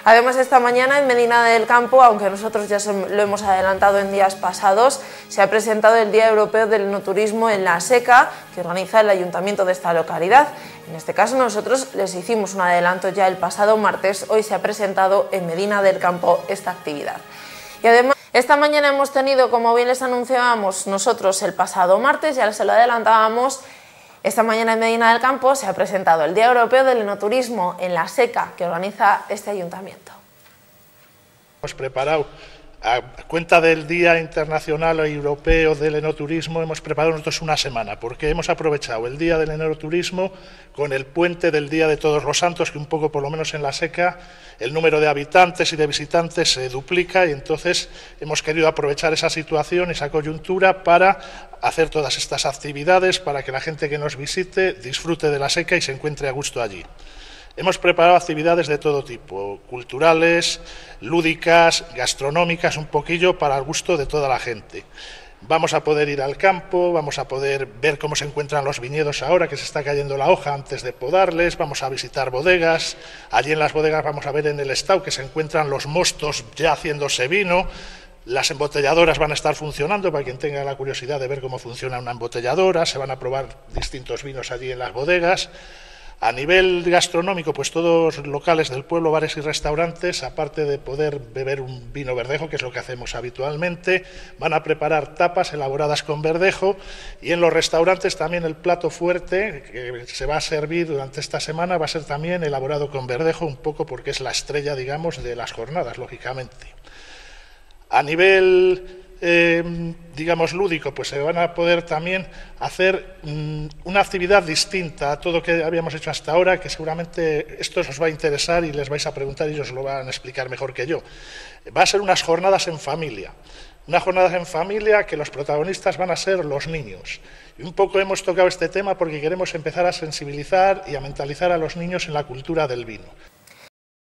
Además, esta mañana en Medina del Campo, aunque nosotros ya lo hemos adelantado en días pasados, se ha presentado el Día Europeo del Enoturismo en La Seca, que organiza el ayuntamiento de esta localidad. En este caso nosotros les hicimos un adelanto ya el pasado martes, hoy se ha presentado en Medina del Campo esta actividad. Y además, esta mañana hemos tenido, como bien les anunciábamos nosotros el pasado martes, ya se lo adelantábamos, esta mañana en Medina del Campo se ha presentado el Día Europeo del Enoturismo en La Seca, que organiza este ayuntamiento. Hemos preparado, a cuenta del Día Internacional o Europeo del Enoturismo, hemos preparado nosotros una semana, porque hemos aprovechado el Día del Enoturismo con el puente del Día de Todos los Santos, que un poco, por lo menos en La Seca, el número de habitantes y de visitantes se duplica, y entonces hemos querido aprovechar esa situación, esa coyuntura, para hacer todas estas actividades, para que la gente que nos visite disfrute de La Seca y se encuentre a gusto allí. Hemos preparado actividades de todo tipo, culturales, lúdicas, gastronómicas, un poquillo para el gusto de toda la gente. Vamos a poder ir al campo, vamos a poder ver cómo se encuentran los viñedos ahora, que se está cayendo la hoja antes de podarles, vamos a visitar bodegas, allí en las bodegas vamos a ver en el estao que se encuentran los mostos ya haciéndose vino. Las embotelladoras van a estar funcionando, para quien tenga la curiosidad de ver cómo funciona una embotelladora, se van a probar distintos vinos allí en las bodegas. A nivel gastronómico, pues todos los locales del pueblo, bares y restaurantes, aparte de poder beber un vino verdejo, que es lo que hacemos habitualmente, van a preparar tapas elaboradas con verdejo, y en los restaurantes también el plato fuerte que se va a servir durante esta semana va a ser también elaborado con verdejo, un poco porque es la estrella, digamos, de las jornadas, lógicamente. A nivel digamos lúdico, pues se van a poder también hacer una actividad distinta a todo lo que habíamos hecho hasta ahora, que seguramente esto os va a interesar y les vais a preguntar y ellos lo van a explicar mejor que yo. Va a ser unas jornadas en familia, que los protagonistas van a ser los niños. Y un poco hemos tocado este tema porque queremos empezar a sensibilizar y a mentalizar a los niños en la cultura del vino.